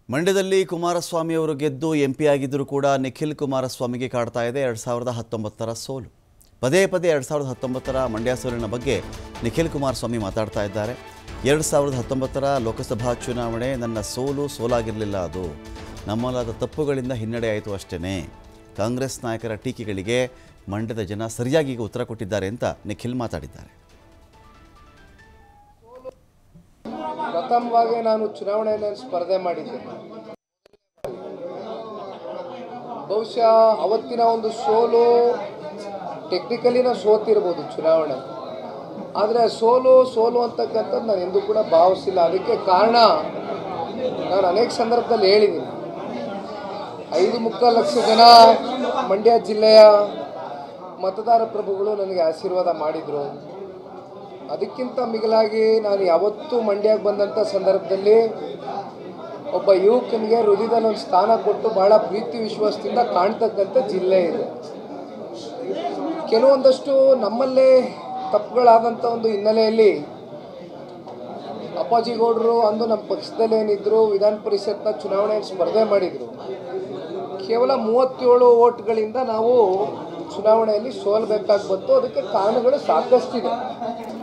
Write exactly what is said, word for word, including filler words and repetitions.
ಮಂಡ್ಯದಲ್ಲಿ ಕುಮಾರಸ್ವಾಮಿ ಅವರು ಗೆದ್ದು ಎಂಪಿ ಆಗಿದ್ದರೂ ಕೂಡ ನಿಖಿಲ್ ಕುಮಾರಸ್ವಾಮಿಗೆ ಕಾಡ್ತಾ ಇದೆ ಎರಡು ಸಾವಿರದ ಹತ್ತೊಂಬತ್ತರ ಸೋಲು. ಪದೇ ಪದೇ ಎರಡು ಸಾವಿರದ ಹತ್ತೊಂಬತ್ತರ ಮಂಡ್ಯ ಸೋಲಿನ ಬಗ್ಗೆ ನಿಖಿಲ್ ಕುಮಾರಸ್ವಾಮಿ ಮಾತಾಡ್ತಾ ಇದ್ದಾರೆ. ಎರಡು ಸಾವಿರದ ಹತ್ತೊಂಬತ್ತರ ಲೋಕಸಭಾ ಚುನಾವಣೆ ನನ್ನ ಸೋಲು ಸೋಲಾಗಿರಲಿಲ್ಲ, ಅದು ನಮ್ಮಲ್ಲಾದ ತಪ್ಪುಗಳಿಂದ ಹಿನ್ನಡೆ ಆಯಿತು ಅಷ್ಟೇ. ಕಾಂಗ್ರೆಸ್ ನಾಯಕರ ಟೀಕೆಗಳಿಗೆ ಮಂಡ್ಯದ ಜನ ಸರಿಯಾಗಿ ಉತ್ತರ ಕೊಟ್ಟಿದ್ದಾರೆ ಅಂತ ನಿಖಿಲ್ ಮಾತಾಡಿದ್ದಾರೆ. ಪ್ರಥಮವಾಗಿ ನಾನು ಚುನಾವಣೆಯಲ್ಲಿ ಸ್ಪರ್ಧೆ ಮಾಡಿದ್ದೆ. ಬಹುಶಃ ಅವತ್ತಿನ ಒಂದು ಸೋಲು ಟೆಕ್ನಿಕಲಿ ನಾವು ಸೋತಿರ್ಬೋದು ಚುನಾವಣೆ, ಆದರೆ ಸೋಲು ಸೋಲು ಅಂತಕ್ಕಂಥದ್ದು ನಾನು ಎಂದೂ ಕೂಡ ಭಾವಿಸಿಲ್ಲ. ಅದಕ್ಕೆ ಕಾರಣ ನಾನು ಅನೇಕ ಸಂದರ್ಭದಲ್ಲಿ ಹೇಳಿದ್ದೀನಿ. ಐದು ಮುಕ್ಕಾಲು ಲಕ್ಷ ಜನ ಮಂಡ್ಯ ಜಿಲ್ಲೆಯ ಮತದಾರ ಪ್ರಭುಗಳು ನನಗೆ ಆಶೀರ್ವಾದ ಮಾಡಿದರು. ಅದಕ್ಕಿಂತ ಮಿಗಿಲಾಗಿ ನಾನು ಯಾವತ್ತೂ ಮಂಡ್ಯಕ್ಕೆ ಬಂದಂಥ ಸಂದರ್ಭದಲ್ಲಿ ಒಬ್ಬ ಯುವಕನಿಗೆ ಹೃದಯದಲ್ಲಿ ಒಂದು ಸ್ಥಾನ ಕೊಟ್ಟು ಭಾಳ ಪ್ರೀತಿ ವಿಶ್ವಾಸದಿಂದ ಕಾಣ್ತಕ್ಕಂಥ ಜಿಲ್ಲೆ ಇದೆ. ಕೆಲವೊಂದಷ್ಟು ನಮ್ಮಲ್ಲೇ ತಪ್ಪುಗಳಾದಂಥ ಒಂದು ಹಿನ್ನೆಲೆಯಲ್ಲಿ ಅಪ್ಪಾಜಿಗೌಡರು ಅಂದು ನಮ್ಮ ಪಕ್ಷದಲ್ಲಿ ಏನಿದ್ರು ವಿಧಾನ ಪರಿಷತ್ನ ಚುನಾವಣೆಯಲ್ಲಿ ಸ್ಪರ್ಧೆ ಮಾಡಿದರು. ಕೇವಲ ಮೂವತ್ತೇಳು ಓಟ್ಗಳಿಂದ ನಾವು ಚುನಾವಣೆಯಲ್ಲಿ ಸೋಲ್ಬೇಕಾಗಿ ಬಂತು. ಅದಕ್ಕೆ ಕಾರಣಗಳು ಸಾಕಷ್ಟಿದೆ.